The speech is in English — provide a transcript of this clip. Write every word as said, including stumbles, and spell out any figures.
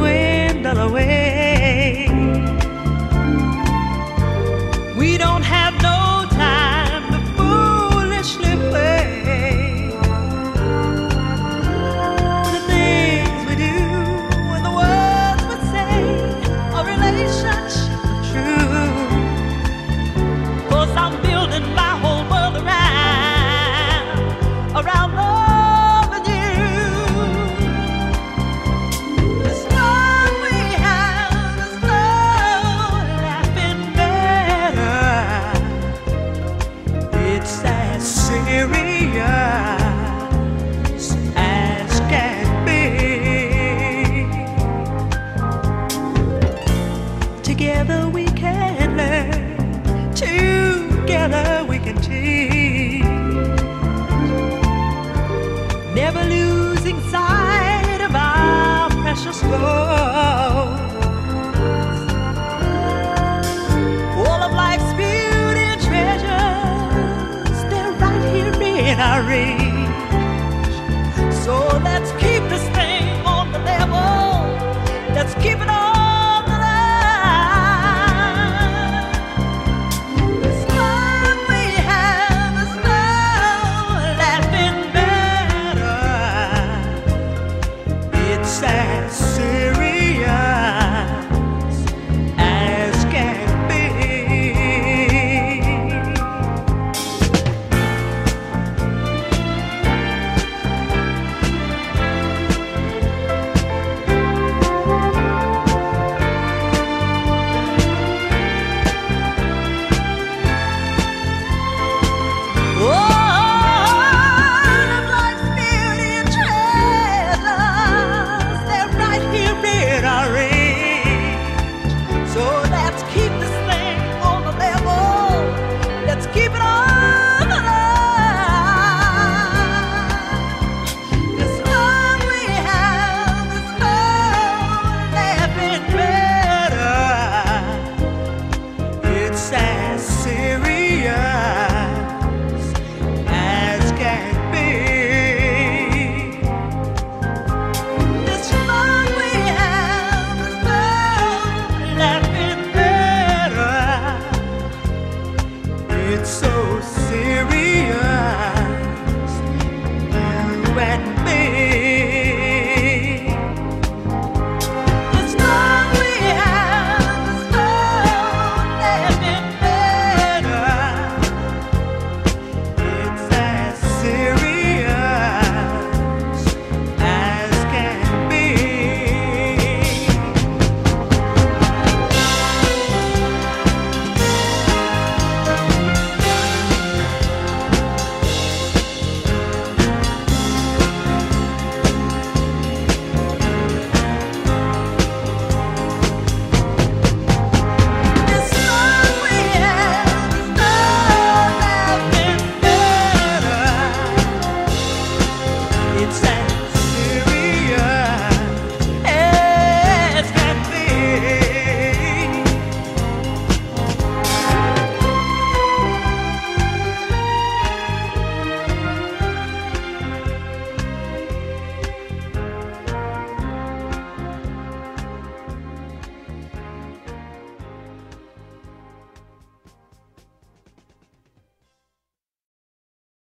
dwindle away. We don't have no time to foolishly play. The things we do and the words we say, a relationship true. 'Cause I'm building my whole world around, around loving you. This love we have is love, laughing better. It's as serious as can be. Together we can learn, together we can teach, never losing sight of our precious goals. All of life's beauty and treasures, they're right here in our reach. So let's keep